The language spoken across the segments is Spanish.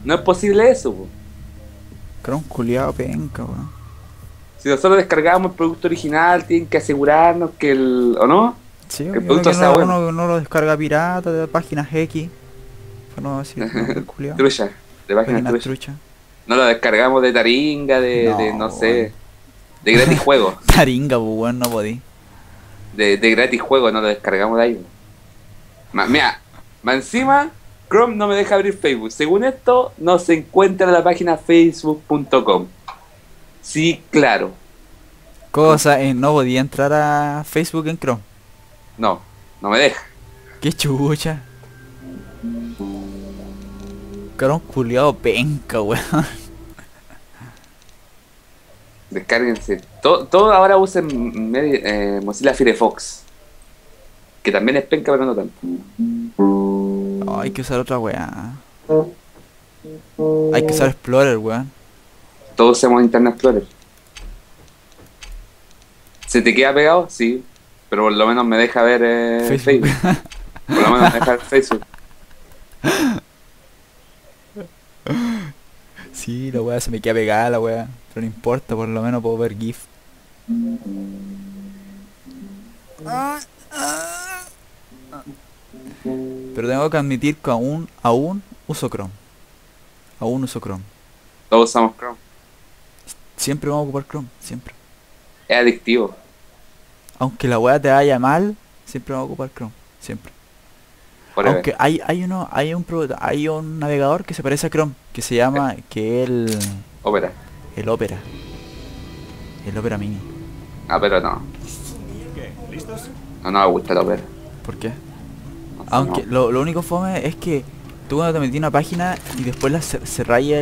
No es posible eso, po. Chrome culiado penca, weón. Si nosotros descargamos el producto original, tienen que asegurarnos que el... ¿O no? Sí, Que el uno producto que sea no, bueno. uno lo descarga pirata de páginas X. Para no decir nombre culiado. Trucha, de páginas Páginas trucha. trucha. No lo descargamos de Taringa, de no No, weón. sé, de gratis juego. Taringa, pues weón, no podí. De gratis juego, no lo descargamos de ahí. Mira, más encima, Chrome no me deja abrir Facebook. Según esto, no se encuentra en la página facebook.com. Sí, claro. Cosa, no podía entrar a Facebook en Chrome. No, no me deja. Qué chucha. Chrome culiado penca, weón. Descárguense. Todo ahora usen Mozilla Firefox. Que también es penca, pero no tanto. Oh, hay que usar otra weá. Hay que usar Explorer, weón. Todos usamos Internet Explorer. ¿Se te queda pegado? Sí. Pero por lo menos me deja ver Facebook. Facebook. Por lo menos me deja ver Facebook. Sí, la weá se me queda pegada la weá. Pero no importa, por lo menos puedo ver GIF. Pero tengo que admitir que aún uso Chrome. Aún uso Chrome. Todos usamos Chrome. Siempre vamos a ocupar Chrome, siempre. Es adictivo. Aunque la weá te vaya mal, siempre vamos a ocupar Chrome, siempre. Forever. Aunque hay un navegador que se parece a Chrome, que se llama, Opera. el Opera. El Opera Mini. Ah, pero no. No me gusta la Opera. ¿Por qué? No sé, Aunque no. lo único fome es que tú cuando te metí en una página y después se raya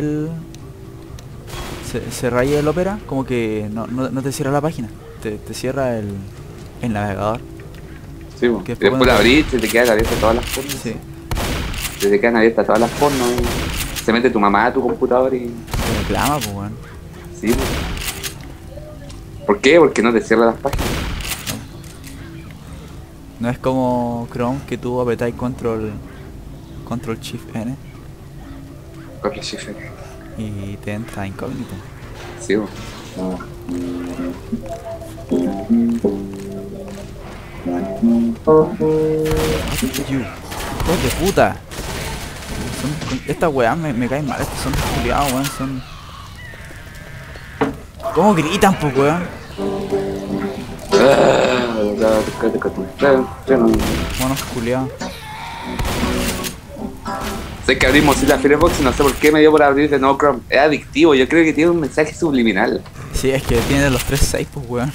se raya el Opera, como que no te cierra la página, te cierra el navegador. Sí, po. Que Y después después la cuando abrís, se te quedan abiertas todas las pornos. sí, Se te quedan abiertas todas las pornos. Se mete tu mamá a tu computador y... te reclama, pues weón. Sí, po. ¿Por qué? Porque no te cierra las páginas. No es como Chrome que tú apretáis Control Shift N Corre chifre. y te entra incógnito. Sí, po. Hijos de puta. Estas weas me caen mal, estos son culiados, weón, son... ¿Cómo gritan, pues weón? Monos culiados. Sé que abrí Mozilla Firefox y no sé por qué me dio por abrir de nuevo Chrome. Es adictivo, yo creo que tiene un mensaje subliminal. Sí, es que tiene los 3.6, pues weón.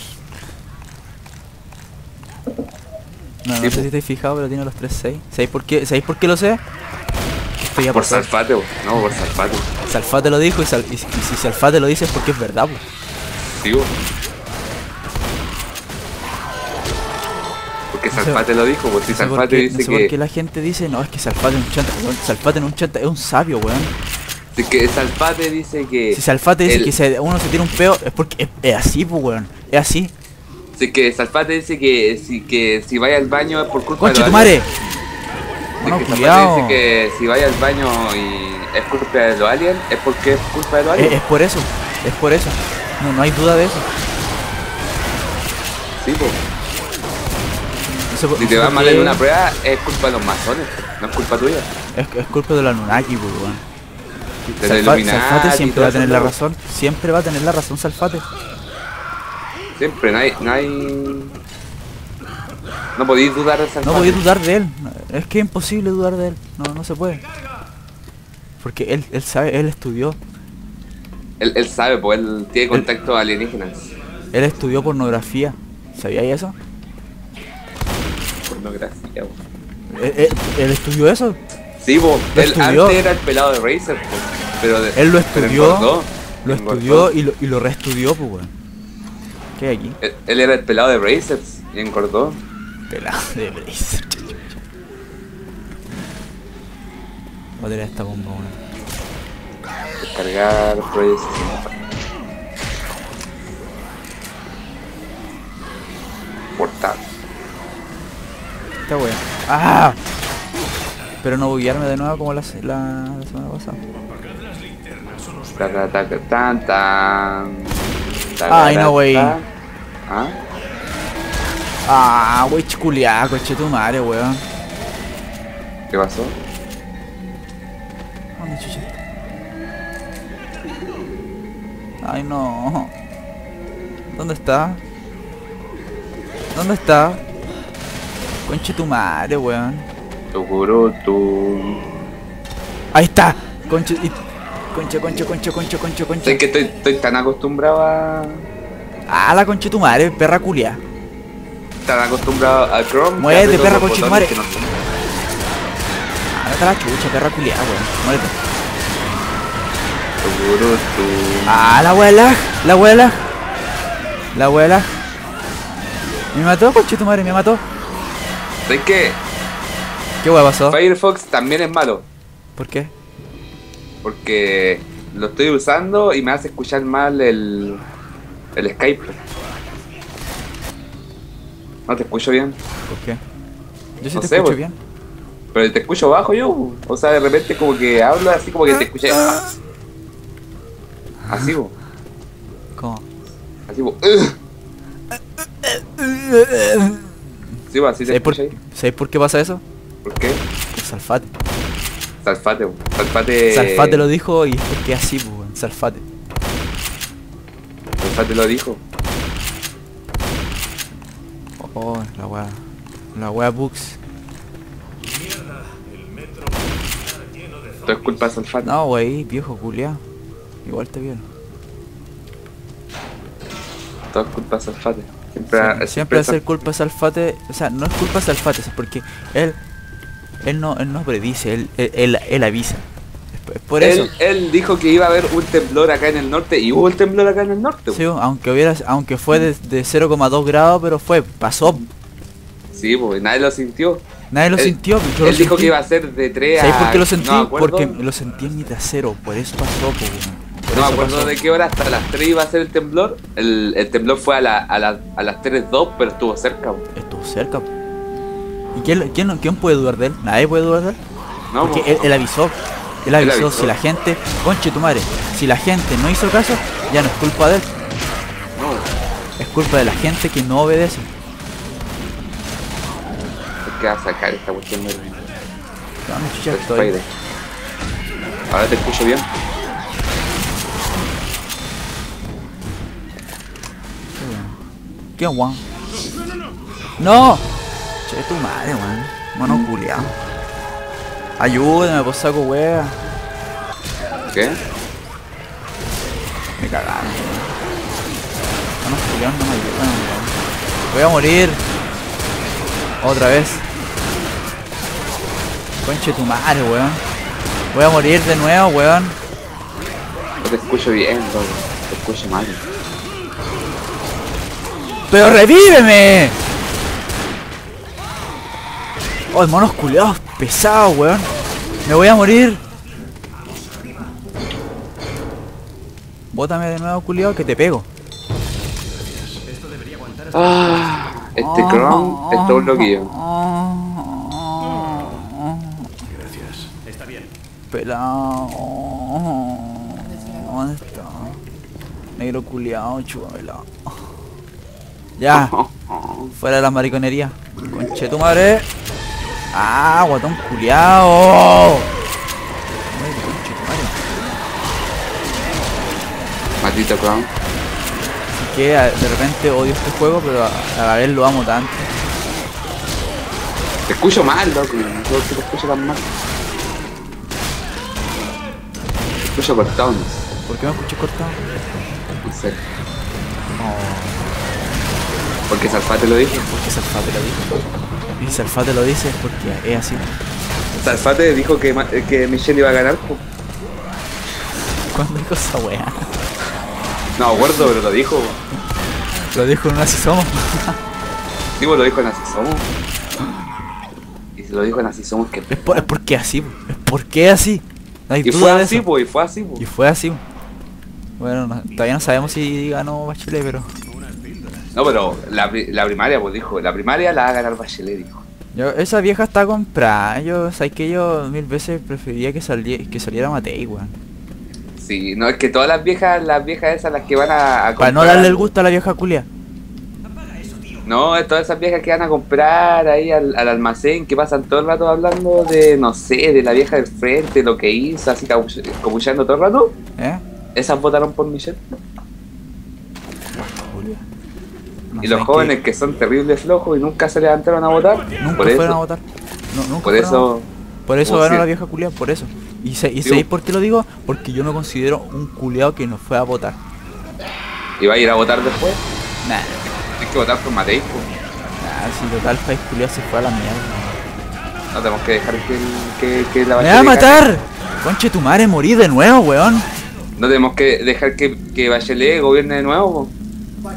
No Sí, sé pues. si estáis fijados, pero tiene los 3.6. ¿Sabéis por qué lo sé? Esto ya Por pasó. Salfate, po. No, por Salfate. Salfate lo dijo y si Salfate lo dice es porque es verdad, pues. Sí, po. Porque Salfate lo dijo, pues si No sé por Salfate qué, dice no sé por qué que... la gente dice, no, es que Salfate es un chanta. Weón, Salfate no es un chanta, es un sabio, weón. Si que Salfate dice que... Si Salfate dice el- que uno se tira un peo, es porque es así, pues, weón. Es así. Si que Salfate dice que si vaya al baño es por culpa ¡Conche de tu los madre! aliens. Bueno, Si que culiao. Salfate dice que si vaya al baño y es culpa de los aliens, es porque es culpa de los aliens. Es por eso, es por eso. No hay duda de eso. Sí, pues. No sé por- Si no te sé va por mal qué en una prueba, es culpa de los masones, no es culpa tuya. es culpa de la Anunnaki, pues, weón. De los Illuminati Salfate y siempre todo va a eso, tener la ¿no? razón. Siempre va a tener la razón, Salfate. Siempre, no hay... No podéis dudar de Salfate. No podía dudar de él. Es que es imposible dudar de él. No se puede. Porque él sabe, él estudió. Él sabe, pues él tiene contacto alienígenas. Él estudió pornografía. ¿Sabíais eso? Pornografía, po. Él estudió eso. Sí, po, Lo él estudió. antes era el pelado de Razer, po, pero Él lo pero estudió. engordó, Lo engordó. estudió y lo reestudió, pues, weón. ¿Qué hay aquí? Él era el pelado de Razer y engordó. Pelado de Bracer. Voy a tirar esta bomba, weón. Descargar Project 60. Portal. Esta weón. ¡Ah! Espero no buguearme de nuevo como la semana pasada. Taca, taca, tan, tan. Ay, no, wey. ¿Ah? Wey, culiá, coche tu madre, weón. ¿Qué pasó? ¿Dónde chucha? Ay, no. ¿Dónde está? ¿Dónde está? Conche tu madre, weón. Tucurutu. Ahí está. Conche. Conche. Sé que estoy tan acostumbrado a. La conche tu madre, perra culia. Tan acostumbrado a Chrome. Muérete, perra conche tu madre. No. Vete a la chucha, perra culia, weón. Muérete. Tucurutu. La abuela. Me mató, conche tu madre, me mató. ¿Sabes qué? ¿Qué weón pasó? Firefox también es malo. ¿Por qué? Porque lo estoy usando y me hace escuchar mal el Skype. No te escucho bien. ¿Por qué? Yo sí No te sé, escucho weón. bien. Pero te escucho bajo yo. O sea, de repente como que hablo así como que te escuché. Así, bo. ¿Cómo? Así, bo. Sí, bo, así te escuché. ¿Sabes por qué pasa eso? ¿Por qué? Por Salfate. Salfate, bo. Salfate. Salfate lo dijo y es porque así, pues, weón. Salfate. Salfate lo dijo. Oh, la wea Books. Todo es culpa de Salfate. No, wey, viejo culiao. Igual te vieron. Todo es culpa de Salfate. Siempre hacer culpa de Salfate. O sea, no es culpa de Salfate, es porque él no predice, él avisa. Es por eso. Él dijo que iba a haber un temblor acá en el norte y hubo el temblor acá en el norte. Sí, aunque fue de 0,2 grados, pero pasó. Sí, pues nadie lo sintió. Nadie lo sintió, yo Él lo dijo sentí. que iba a ser de 3 a... ¿Sabes por qué lo sentí? No me acuerdo. Porque lo sentí en mi trasero, por eso pasó, pues. No me acuerdo de qué hora, hasta las 3 iba a ser el temblor. El temblor fue a las 3:02, pero estuvo cerca. Po. Estuvo cerca. ¿Y quién puede dudar de él? Nadie puede dudar de él. No, porque él avisó. Él avisó. Si la gente... Conche tu madre. Si la gente no hizo caso, ya no es culpa de él. No. Es culpa de la gente que no obedece. ¿Qué va a sacar esta cuestión de... Dame chucha, estoy. Ahora te escucho bien. ¿Qué guan? ¡No! Che, tu madre, weón. Mano culiao. Ayúdame, pues saco wea. ¿Qué? Me cagaron. Manos culiados no me ayudan, weón. Voy a morir. Otra vez. Conche tu madre, weón. Voy a morir de nuevo, weón. No te escucho bien, loco. Te escucho mal. ¡Pero revíveme! Oh, monos culiados pesados, weón. Me voy a morir. Bótame de nuevo, culiado, que te pego. Este Chrome es todo un loquillo. Gracias. Está bien. Pelado. ¿Dónde está? Negro culiao, chúpamela. Ya. Fuera de la mariconería. Conche tu madre. Guatón culiao. Ay, conche tu madre. Maldito Chrome. Así que de repente odio este juego, pero a la vez lo amo tanto. Te escucho mal, loco. No sé por qué te escucho tan mal. Te escucho cortado, no sé. ¿Por qué me escuché cortado? No sé. Porque Salfate lo dijo. Porque Salfate lo dijo. Y si Salfate lo dice es porque es así. Salfate dijo que Michelle iba a ganar. Po. ¿Cuándo dijo esa wea? No me acuerdo, pero lo dijo. Lo dijo en un Así Somos. Digo, lo dijo en Así Somos. Y si lo dijo en Así Somos, que... Es porque así, es porque así. No hay Y duda fue de así, eso. po, y fue así, po. Y fue así. Bueno, todavía no sabemos si ganó Bachelet, pero... No, pero la primaria, pues dijo, la primaria la va a ganar Bachelet, dijo. Esa vieja está comprada. Sabes que yo 1000 veces preferiría que saliera Matei, weón. Sí, no, es que todas las viejas esas, las que van a Para no comprar- darle el gusto a la vieja culia. No, es todas esas viejas que van a comprar ahí al almacén, que pasan todo el rato hablando de, no sé, de la vieja del frente, lo que hizo, así copuchando todo el rato. ¿Eh? Esas votaron por Michelle. Julia. No Y sé los en jóvenes que son terribles flojos y nunca se levantaron a votar, nunca por fueron eso, a votar. Nunca por fueron a votar. eso, Por eso Oh, ganó sí. la vieja culia, por eso. ¿Y Sí, sabéis por qué lo digo? Porque yo me considero un culiao que no fue a votar. iba a ir a votar después. Nah, Tienes que votar por Matei, pues. si total país culiao se fue a la mierda. No tenemos que dejar que la ¡Me va a Bachelet gane. matar! Conche tu madre, morí de nuevo, weón. No tenemos que dejar que Bachelet gobierne de nuevo, po.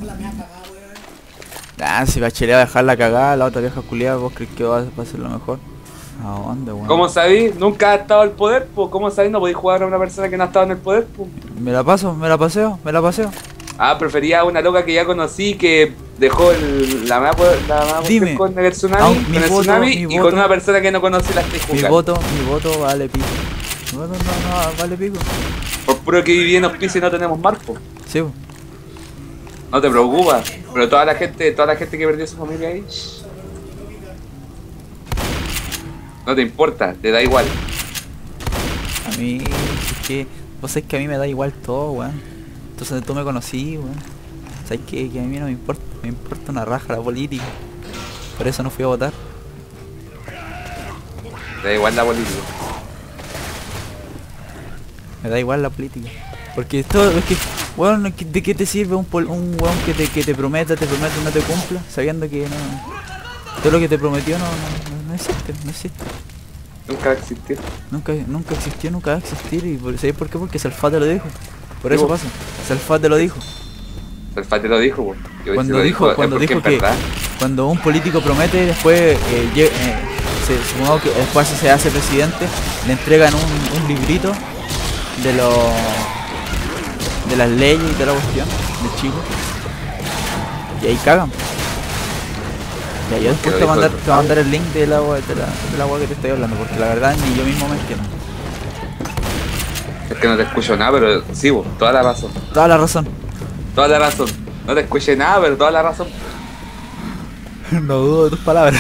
Si Bachelet va a dejar la cagada, la otra vieja culiao, ¿vos crees que va a ser lo mejor? ¿A dónde, weón? ¿Cómo sabéis? Nunca ha estado al poder, pues. ¿Cómo sabéis? No podéis jugar a una persona que no ha estado en el poder, pues. Me la paso, me la paseo. Ah, prefería a una loca que ya conocí que dejó la mapa Dime. con el tsunami, Ah, mi voto, y mi con voto. una persona que no conocí la estoy Mi jugando. voto vale pico. Mi voto no vale pico. Por puro que viví en hospicio y no tenemos marco. Sí, po. No te preocupas. Pero toda la gente que perdió su familia ahí, no te importa, te da igual. A mí, es que, vos sabés que a mí me da igual todo, weón. Entonces tú me conocí, weón. Sabés que a mí no me importa una raja la política. Por eso no fui a votar. Te da igual la política. Me da igual la política. Porque esto, es que, weón, ¿de qué te sirve un weón que te prometa y no te cumpla? Sabiendo que no... Todo lo que te prometió no existe. Nunca va a existir. Nunca existió, nunca va a existir. ¿Y sabés por qué? Porque Salfate lo dijo. Por Sí, eso vos. pasa. Salfate lo dijo. El Fate lo dijo, po. Yo Cuando lo dijo, es cuando porque dijo es que verdad. cuando un político promete después supongamos que después se hace presidente, le entregan un librito de de las leyes y de la cuestión de Chile y ahí cagan. Y ahí después lo te va a dijo mandar, te va a mandar el link del agua que te estoy hablando, porque la verdad ni yo mismo me entiendo. Es que no te escucho nada, pero sí, po, toda la razón. Toda la razón. Toda la razón. No te escuché nada, pero toda la razón. No dudo de tus palabras.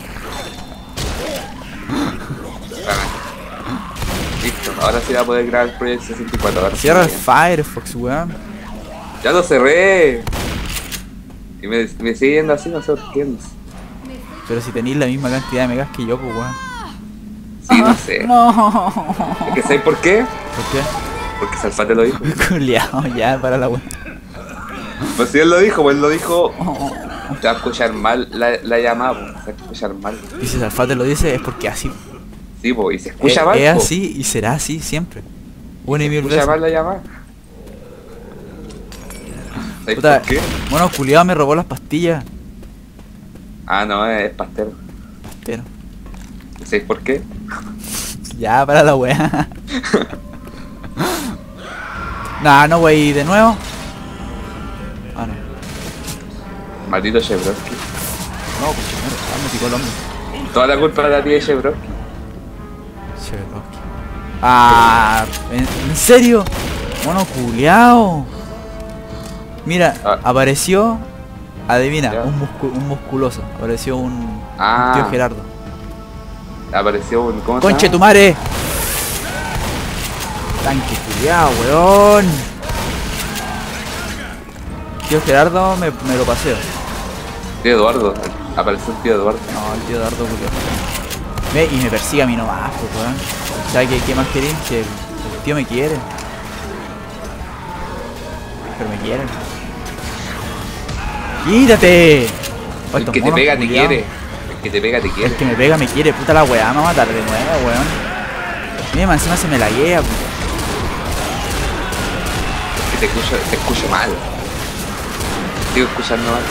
Listo, ahora sí va a poder grabar el Project 64. Ahora sí Cierra el bien. Firefox, weón. Ya lo cerré. Y me sigue yendo así, no sé por qué. Pero si tenéis la misma cantidad de megas que yo, pues weón. Sí, no sé. No. Es que ¿sabes por qué? ¿Por qué? Porque Salfate lo dijo. Culeado, ya, para la weón. Pues si él lo dijo, pues él lo dijo. Te va a escuchar mal la llamada, pues. Se va a escuchar mal. Y si Salfate lo dice es porque así. Sí, pues, y se escucha mal. Es po. así y será así siempre. Bueno, y mil Escucha veces. mal la llamada. ¿Sabes Puta, por qué? bueno, culiado me robó las pastillas. Ah, no, es pastel. Pero, ¿Sabes por qué? ya, para la wea. Nah, no, wey, de nuevo. Ah, no. Maldito Chevrolet. No, pues me picó el hombre. Toda la culpa de la tía de Chevrolet. Cherokee. Ah, ¿en serio? Bueno, culiao. Mira, Ah. apareció, adivina, Ya. un musculoso. Apareció un Ah. tío Gerardo. Apareció un. ¿Cómo se ¡Conche llama? tu madre! Tanque culiao, weón. Tío Gerardo me lo paseo. Tío Eduardo. Apareció un tío Eduardo. No, el tío Dardo culiao. Y me persigue a mí nomás, pues, weón. ¿Sabes qué más queréis? Que el tío me quiere. Pero me quiere. ¡Quítate! Oh, El estos que te monos pega te culiados. quiere. El que te pega te El quiere. que me pega me quiere, puta la weá, me va a matar de nuevo, weón. Mira, encima se me laguea, puta. Que te escucho mal. Sigo escuchando mal.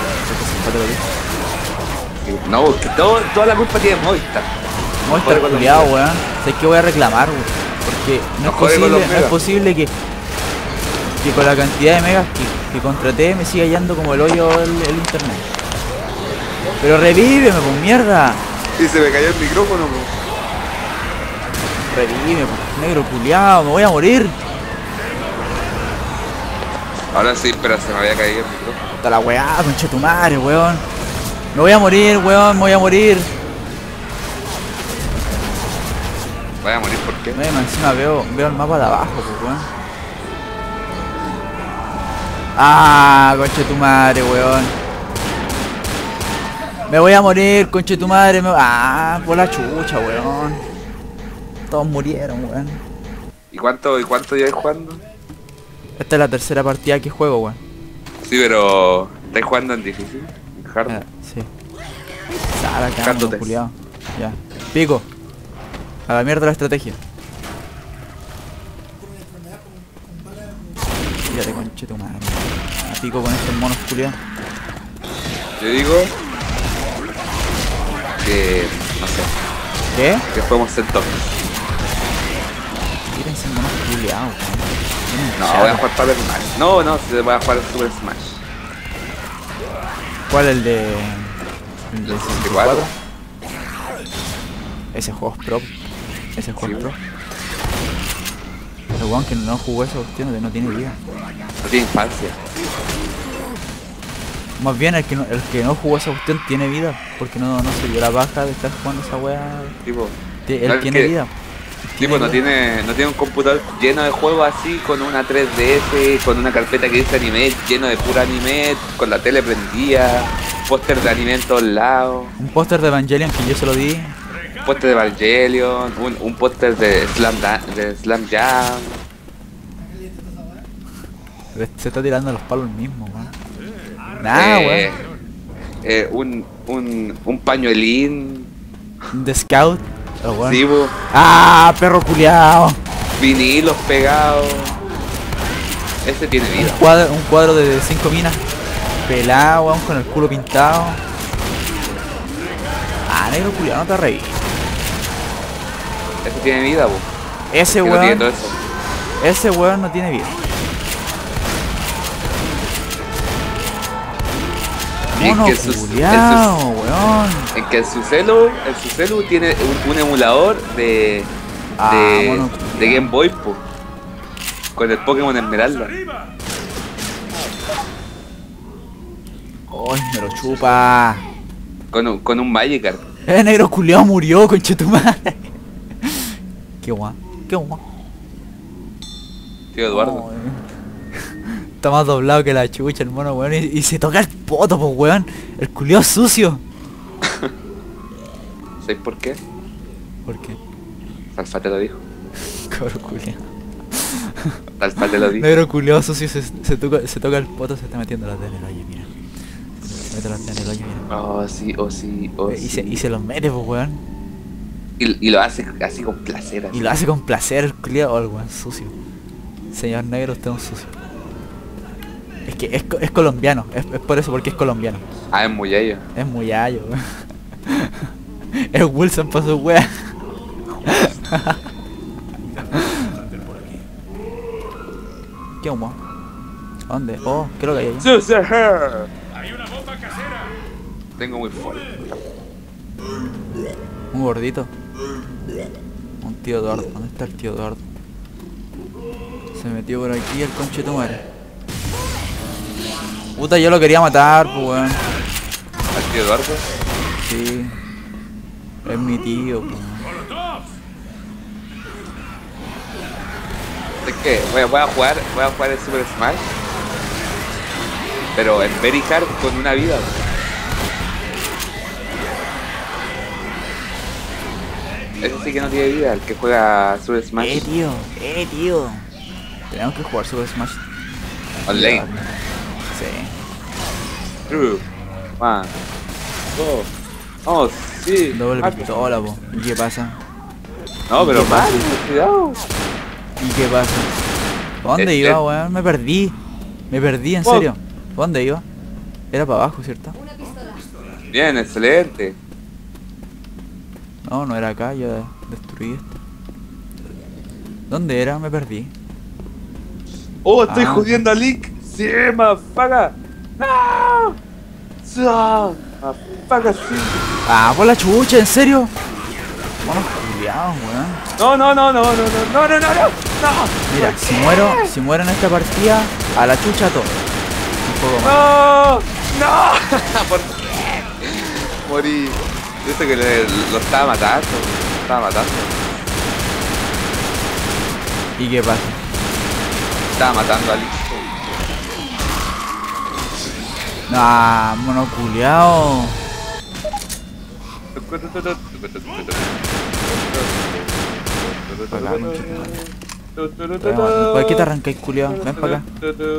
No, es que toda la culpa tiene Movistar. Muestra Joder con los culiado, megas. weón. Sé que voy a reclamar, weón. Porque No jode con los no es megas. posible que con la cantidad de megas que contraté me siga yendo como el hoyo el internet. Pero revíveme, pues mierda. Y se me cayó el micrófono, po. Revive, po, negro culiao, me voy a morir. Ahora sí, pero se me había caído el micrófono. Puta la weá, conchetumare, weón. Me voy a morir, weón, me voy a morir. Voy a morir, ¿por qué? No, encima veo el mapa de abajo, pues, weón. Ah, conchetumare, weón. Me voy a morir, conchetumare. Ah, por la chucha, weón. Todos murieron, weón. ¿Y cuánto lleváis jugando? Esta es la tercera partida que juego, weón. Sí, pero... ¿estáis jugando en difícil? ¿En hard? Sí. Sala, Cándote. culiao. Ya. Pico. A la mierda la estrategia. Fíjate, conchetumare. A pico con estos monos culiados. Yo digo... que... no sé. ¿Qué? Que podemos ser top. Tírense monos culiados, weón. No, voy a jugar Paper Smash. No, se voy a jugar Super Smash. ¿Cuál? El de 64. Ese juego es pro. Ese juego Sí, es pro. Pero weón que no jugó esa cuestión no tiene vida. No tiene infancia. Más bien el que no jugó esa cuestión tiene vida. Porque no se dio la baja de estar jugando esa weá. Tipo... Él no, es tiene que- vida. Tipo, no tiene un computador lleno de juegos así, con una 3DS, con una carpeta que dice anime, lleno de pura anime, con la tele prendida, póster de anime en todos lados, Un póster de Evangelion que yo se lo di. póster de Evangelion, un póster de Slam Jam. Se está tirando los palos el mismo, weón. Nah, weón. Un pañuelín, De Scout. Oh, weón. sí, po, ¡Ah, perro culiao! vinilos pegados. Ese tiene vida. Un cuadro de 5 minas. Pelado, weón, con el culo pintado. Ah, negro culiao, no te reí. Ese tiene vida, po. Ese Que no tiene weón. todo eso. Ese weón no tiene vida. Y Mono que culiao, weón. En que en su celu tiene un emulador de Mono de Game Boy, po, con el Pokémon Esmeralda. Ay, me lo chupa. Con un Magikarp. Negro culiao murió, conchetumadre. Qué guay. Qué guay. Tío Eduardo. Ay. Está más doblado que la chucha el mono, weón. Y se toca el poto, pues, weón. El culiao sucio. ¿Sabes por qué? ¿Por qué? Salfate lo dijo. Cabrón culiao. Salfate lo dijo. Negro culiao sucio se toca el poto, se está metiendo los dedos en el hoyo, mira. Se mete los dedos en el hoyo, mira. Oh, sí, oh, sí, oh, Y sí. se los mete, pues, weón. Y lo hace así con placer. Así. Y lo hace con placer el culiao. Oh, el weón sucio. Señor negro, usted es un sucio. Es que es colombiano. Es por eso, porque es colombiano. Ah, es muy ello. Es muy ayo, weón. Es Wilson para su wea. ¿Qué humo? ¿Dónde? Oh, ¿qué es lo que hay ahí? Hay una bomba casera. Tengo muy fuerte. Un gordito. Un tío Eduardo. ¿Dónde está el tío Eduardo? Se metió por aquí el conchetumare. Puta, yo lo quería matar, pues weón. ¿Al tío Eduardo? Sí. Es mi tío, pues. Es que voy a jugar el Super Smash, pero en Very Hard con una vida. Ese sí que no tiene vida, el que juega Super Smash Tío. Tenemos que jugar Super Smash. online. Sí. True. One. Dos. Oh, sí. Doble Ah, pistola, po. ¿Y qué pasa? No, pero ¿Qué pasa? mal, cuidado. ¿Y qué pasa? ¿Para dónde iba, weón? Me perdí, en Oh. serio. ¿Para dónde iba? Era para abajo, ¿cierto? Bien, excelente. No, no era acá, yo destruí esto. ¿Dónde era? Me perdí. Oh, estoy Ah. jodiendo a Link. Sí, motherfucker. No. So. Apaga, sí. Ah, por la chucha, ¿en serio? Monos culiados, weón. No, no, no, no, no, no, no, no, no, no. Mira, si muero en esta partida, a la chucha todo. Un juego más. No, no. ¿Por qué? Morí. Yo sé que lo estaba matando. Lo estaba matando. ¿Y qué pasa? Estaba matando a Listo. Ah, mono culiao. ¿Por qué te arrancáis, culiao? Ven para acá.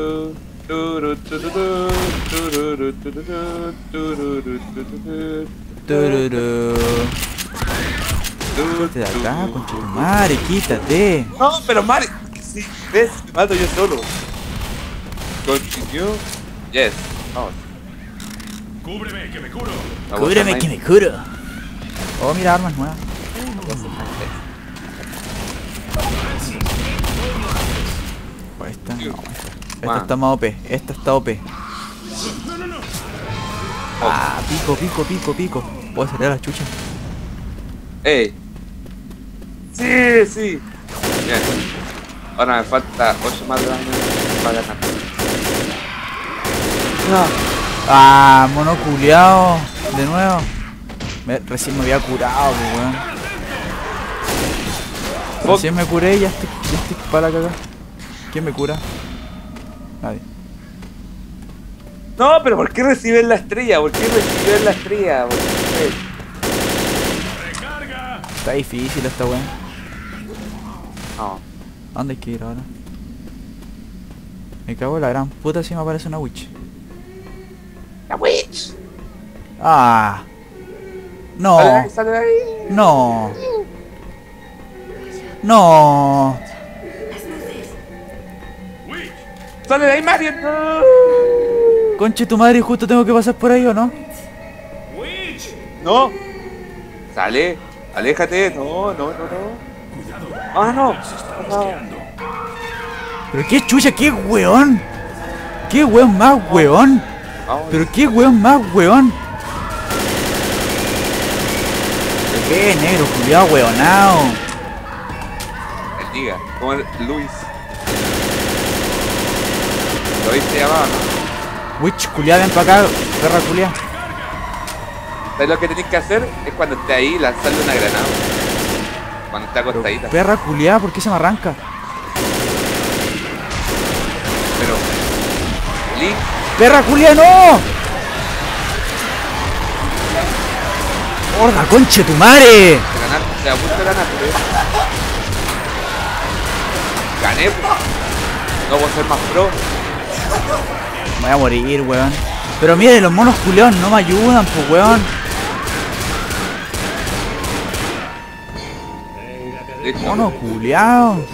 Tururú. Quítate de acá, concha tu madre, quítate. No, pero Mario. Sí, ves, me mato yo solo. Continue. Yes. Vamos. Cúbreme, que me curo. Cúbreme que me curo. Oh, mira, armas nuevas. Oh, esta no, esta está más OP. Esta está OP. Ah, pico. Puedo salir a la chucha. ¡Ey! ¡Sí, sí! Bien. Ahora me falta 8 más de daño para ganar. No. Ah, mono culiao. De nuevo. Recién me había curado, pues, weón. Recién me curé y ya estoy para la cagada. ¿Quién me cura? Nadie. No, pero ¿por qué recibes la estrella? ¿Por qué recibes la estrella? ¿Por qué? ¡Recarga! Está difícil esta weón. No. ¿A dónde hay que ir ahora? Me cago en la gran puta si me aparece una witch. ¡La witch! Ah. No. Sale de ahí, sale de ahí. No. No. ¡Witch! ¡Sale de ahí, Mario! ¡No! Conche tu madre, justo tengo que pasar por ahí, ¿o no? ¡Witch! ¡No! ¡Sale! ¡Aléjate! ¡No, no, no, no! ¡Ah, no! Pero qué chucha, qué weón. Qué weón más weón. Vamos. Pero qué weón más weón. ¿Pero qué negro, culiao, weonao? Diga, como el Luis. Luis se llamaba, ¿no? Witch, culiao, ven para acá, perra culiao. ¿Sabes lo que tenés que hacer? Es cuando esté ahí, lanzarle una granada. Cuando esté acostadita. Perra culiao, ¿por qué se me arranca? Pero... Link, ¡Perra culiao, no! ¡Horda, conche tu madre! ganar, se a punto de ganar, pero... Gané, pues. No voy a ser más pro. Me voy a morir, weón. Pero mire, los monos culeados no me ayudan, pues, weón. Listo. Mono culeado.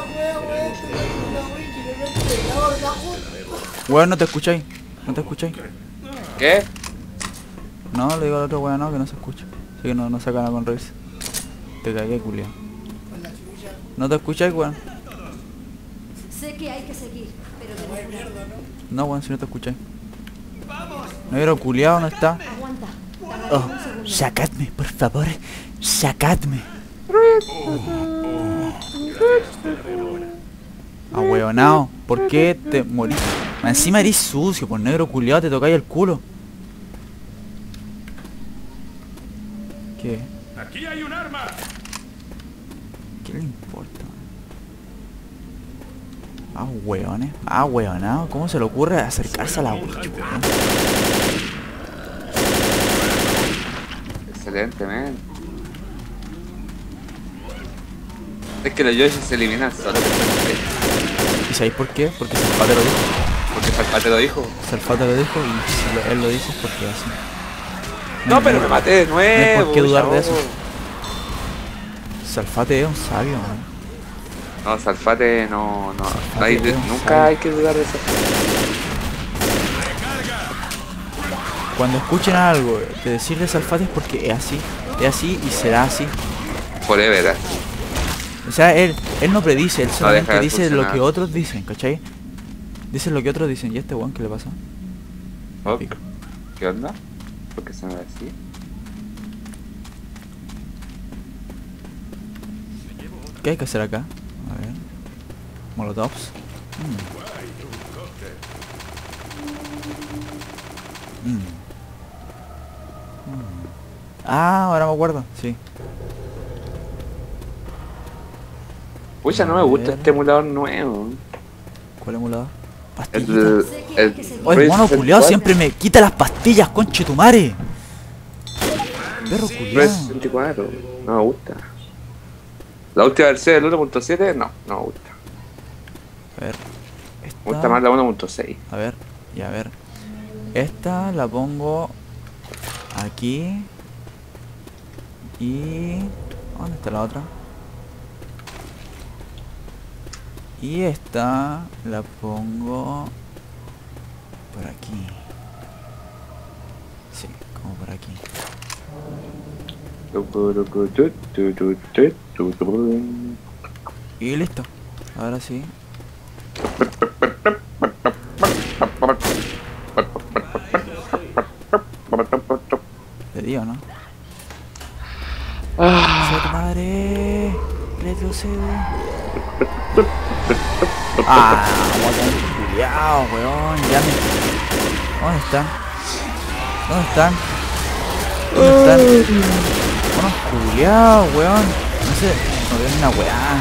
Weón, no te escucháis. No te escucháis. ¿Qué? No, le digo al otro weón, no, que no se escucha. Así que no saca nada con revisa. Te cagué, culeado. No te escucháis, weón. Sé que hay que seguir, pero debo curar. No, weón, si no te escucháis. Negro culeado no está. Aguanta. Oh, sacadme, por favor. Sacadme. Ahueonao, ¿por qué te morís? Encima eres sucio, por negro culiado te tocáis el culo. ¿Qué? ¡Aquí hay un arma! ¿Qué le importa? Hueones. Hueonao, ¿cómo se le ocurre acercarse a la witch, weón? Excelente, man. Es que los Yoshi se eliminan solo. ¿Y sabéis por qué? Porque Salfate lo dijo. Porque Salfate lo dijo. Salfate lo dijo y si él lo dice es porque es así. No, pero me maté de nuevo. No hay por qué dudar de eso. chavo. Salfate es un sabio, man. No, Salfate no, Salfate hay es un nunca sabio. hay que dudar de eso. Cuando escuchen algo de decirle Salfate es porque es así y será así. Forever. O sea, él no predice, él deja solamente de dice lo funcionar. que otros dicen, ¿cachai? Dice lo que otros dicen, ¿y este weón qué le pasa? Oh, Pico. ¿Qué onda? ¿Por qué se me va así? ¿Qué hay que hacer acá? A ver. Molotovs. Ah, ahora me acuerdo, sí. Pucha, no me gusta este emulador nuevo. ¿Cuál emulador? El, Pastillitas. el Oye, el mono Razer culiao 4, siempre me quita las pastillas, conche tu madre. Perro Razer culiao. 64. No me gusta. La última versión del 1.7, no me gusta. A ver. Me gusta más la 1.6. A ver, y a ver. Esta la pongo aquí. Y... ¿dónde está la otra? Y esta la pongo por aquí. Sí, como por aquí. Y listo. Ahora sí. Te digo, ¿no? ¡Ser madre! ¡Retrocedo! ¡Ah! Botón culiao, weón. Ya me... ¿dónde están? ¿Dónde están? ¿Dónde están? Unos culiaos, weón. No sé, no veo ni una weá.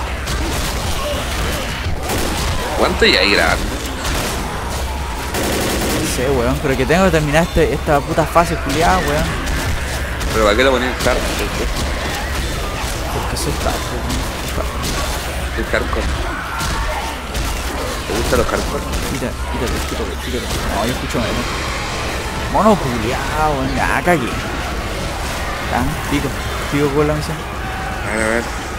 ¿Cuánto ya hay grabando? No sé, weón, pero que tengo que terminar esta puta fase culiada, weón. ¿Pero para qué lo ponen en hard? Porque soy tarde, weón. El hardcore. ¿Te gustan los hardcore? Quítate. No, yo escucho menos. Mono culiao, weón. Ya, cagué. Ya, pico con la misión. A ver.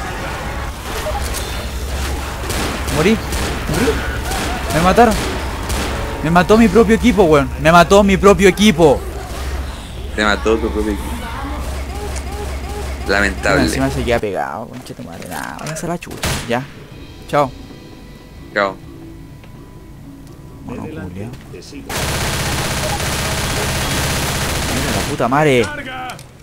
Morí. Me mataron. Me mató mi propio equipo, weón. Me mató mi propio equipo. Te mató tu propio equipo. Lamentable. Encima se queda pegado, concha tu madre. Nah, váyanse a la chucha. Ya. Chao. Chao. Mono culiao. Mira la puta madre. ¡Carga!